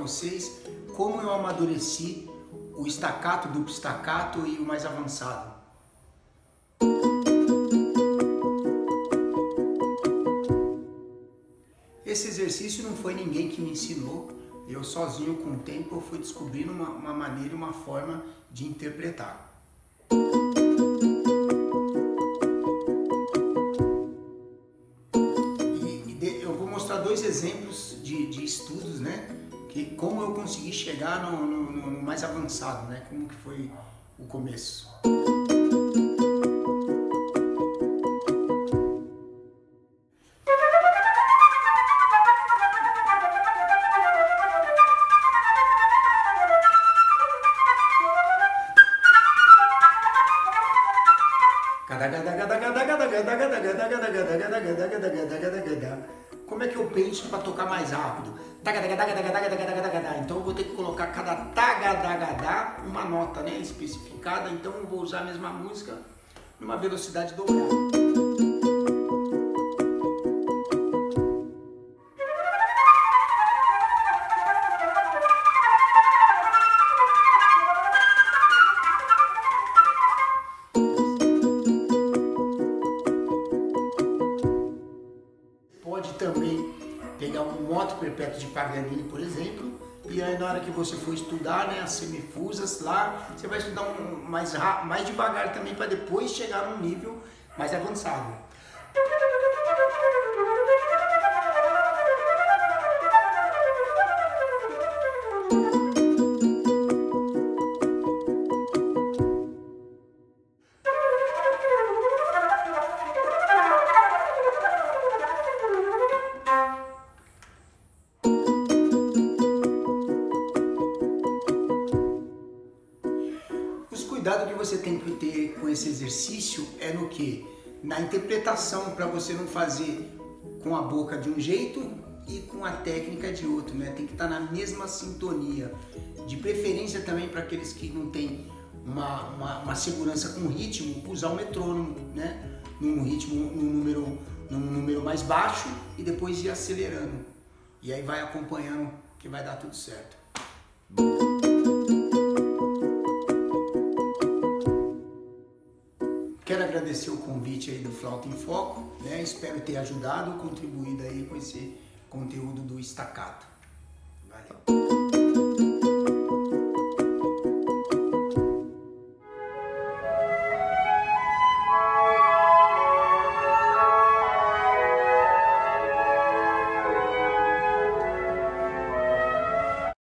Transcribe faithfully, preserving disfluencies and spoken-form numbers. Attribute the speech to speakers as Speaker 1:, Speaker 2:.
Speaker 1: vocês como eu amadureci o staccato, duplo staccato e o mais avançado. Esse exercício não foi ninguém que me ensinou, eu sozinho com o tempo eu fui descobrindo uma, uma maneira, uma forma de interpretar. Dois exemplos de, de estudos, né, que como eu consegui chegar no, no, no mais avançado, né, como que foi o começo. Como é que eu penso para tocar mais rápido? Então eu vou ter que colocar cada tagadagadá uma nota, né, especificada. Então eu vou usar a mesma música numa velocidade dobrada. Pode também pegar um moto perpétuo de Paganini, por exemplo, e aí na hora que você for estudar, né, as semifusas lá, você vai estudar um mais, mais devagar também para depois chegar num nível mais avançado. O cuidado que você tem que ter com esse exercício é no que? Na interpretação, para você não fazer com a boca de um jeito e com a técnica de outro, né? Tem que estar na mesma sintonia. De preferência também para aqueles que não têm uma, uma, uma segurança com ritmo, usar o metrônomo, né? Num ritmo, num número, num número mais baixo e depois ir acelerando. E aí vai acompanhando que vai dar tudo certo. Quero agradecer o convite aí do Flauta em Foco, né? Espero ter ajudado, contribuído aí com esse conteúdo do staccato. Valeu!